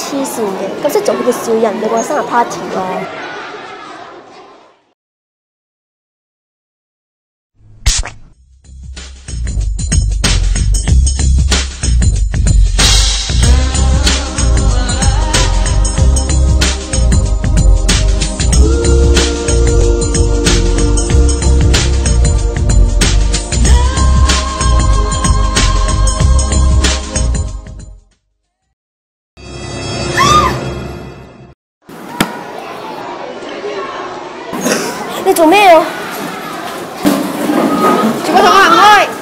黐線嘅，咁識做佢嘅小人，你個生日 party 咯。你做咩啊？ 全部同我行開！